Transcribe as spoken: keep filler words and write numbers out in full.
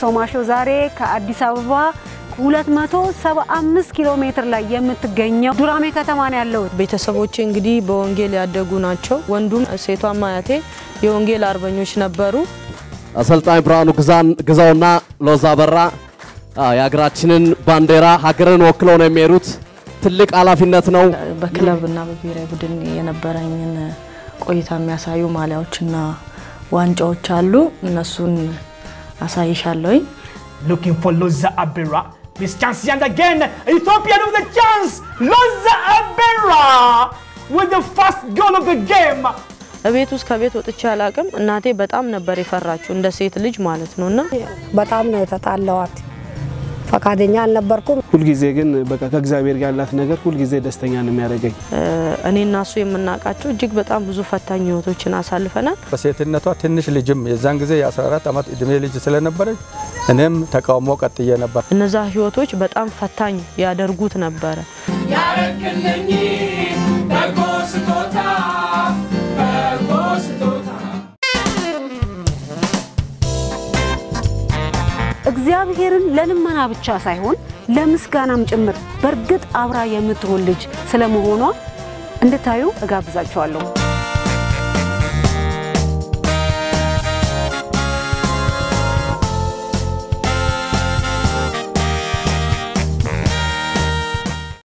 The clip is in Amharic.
ቶማሾ ዛሬ ከአዲስ አበባ ሁለት መቶ ሰባ አምስት ኪሎ ሜትር ላይ የምትገኘው ዱራሜ ከተማ ነው ያለው። ቤተሰቦቼ እንግዲህ በወንጌል ያደጉ ናቸው። ወንዱም ሴቷም አያቴ የወንጌል አርበኞች ነበሩ። አሰልጣኝ ብርሃኑ ግዛን ግዛውና ሎዛ አበራ ያግራችንን ባንዲራ ሀገርን ወክለው ነው የሚሄዱት። ትልቅ ኃላፊነት ነው። በክለብና በብሔራዊ ቡድን የነበረኝን ቆይታ የሚያሳዩ ማሊያዎችና ዋንጫዎች አሉ። እነሱን አሳይሻለሁ። Looking for Loza Abera. This chance and again, Ethiopian with the chance. Loza Abera with the first goal of the game. እቤት ውስጥ ከቤት ወጥቼ አላቅም። እናቴ በጣም ነበር የፈራችው እንደ ሴት ልጅ ማለት ነውና በጣም ነው የተጣላዋት። ፈቃደኛ አልነበርኩም። ሁሉ ጊዜ ግን በቃ ከእግዚአብሔር ጋር ያላት ነገር ሁሉ ጊዜ ደስተኛ ነው የሚያደርገኝ። እኔና እሱ የምናቃቸው እጅግ በጣም ብዙ ፈታኝ ህይወቶችን አሳልፈናል። በሴትነቷ ትንሽ ልጅም የዛን ጊዜ የ14 አመት እድሜ ልጅ ስለነበረች እኔም ተቃውሞ ቀጥዬ ነበር። እነዛ ህይወቶች በጣም ፈታኝ ያደርጉት ነበር። ያረክልኝ በጎስቶታ በጎስቶታ እግዚአብሔርን ለልመና ብቻ ሳይሆን ለምስጋናም ጭምር በርግጥ አብራ የምትሆን ልጅ ስለመሆኗ እንድታዩ እጋብዛችኋለሁ።